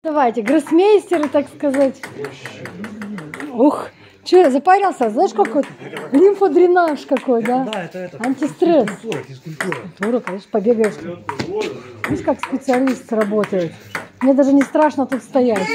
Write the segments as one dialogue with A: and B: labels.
A: Давайте, гроссмейстеры, так сказать. Ух, че, запарился? Знаешь, какой лимфодренаж какой, да?
B: Да, это
A: антистресс.
B: Физкультура,
A: конечно, побегаешь. Видишь, как специалист работает. Мне даже не страшно тут стоять.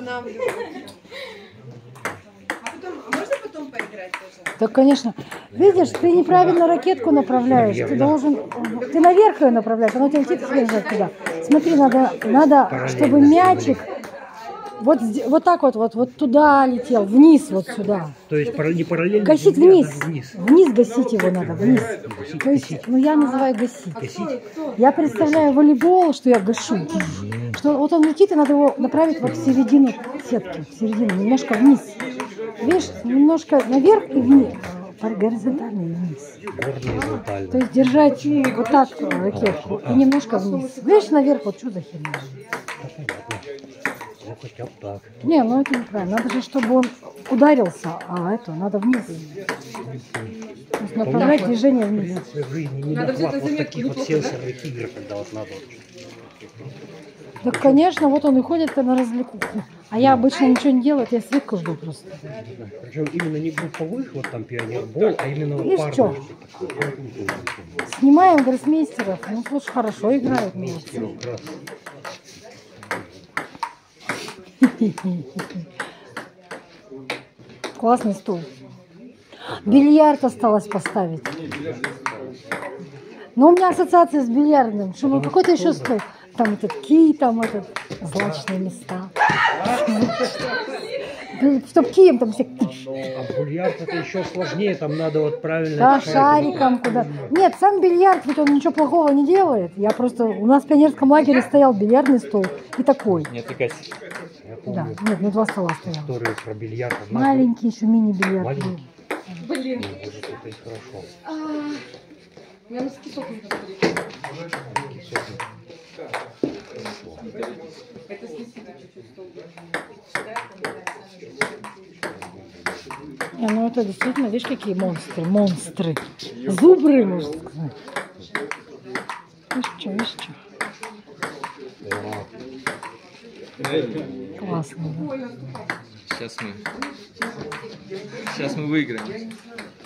C: Можно потом поиграть тоже?
A: Да, конечно. Видишь, ты неправильно ракетку направляешь. Ты должен... Ты наверх ее направляешь, она у тебя летит вверх туда. Смотри, надо, чтобы мячик вот так вот туда летел, вниз вот сюда.
B: То есть не параллельно.
A: Гасить
B: земле,
A: вниз.
B: А вниз.
A: Вниз гасить его надо, вниз. То есть, ну я называю гасить. Я представляю волейбол, что я гашу. Что вот он летит, и надо его направить вот в середину сетки, в середину, немножко вниз. Видишь, немножко наверх и вниз. Горизонтально и вниз. То есть держать вот так ракетку и немножко вниз. Видишь, наверх, вот что за херня?
B: Ну хотя бы так.
A: Не, ну это неправильно. Надо же, чтобы он ударился, а это надо вниз. То есть направлять движение вниз.
B: В жизни не доклад вот таких вот сенсорных игр, когда вот надо.
A: Да, конечно, вот он и ходит на развлекуху. А я обычно ничего не делаю, я Светку жду просто.
B: Причем именно не групповых, вот там пионербол, а именно вот
A: Видишь, что? Снимаем гроссмейстеров. Ну, слушай, хорошо играют. Классный стул. Бильярд осталось поставить. Но у меня ассоциация с бильярдным. Что ну какой-то еще стол. Там этот кий, там этот злачные места. Чтоб кием там все.
B: А бильярд это еще сложнее, там надо вот правильно.
A: Да, шариком куда. Нет, сам бильярд, ведь он ничего плохого не делает. Я просто... У нас в пионерском лагере стоял бильярдный стол и такой.
B: Нет, такая.
A: Да, нет, ну 2 стола стоял.
B: Историю про бильярд.
A: Маленький еще мини-бильярд.
B: Маленький.
C: Блин.
B: Это и хорошо.
C: Я на кисок не посмотрю. Это снеси чуть-чуть стол.
A: Ну это действительно, видишь, какие монстры. Зубры, можно сказать. Видишь, что. Классно, да?
D: Сейчас мы выиграем.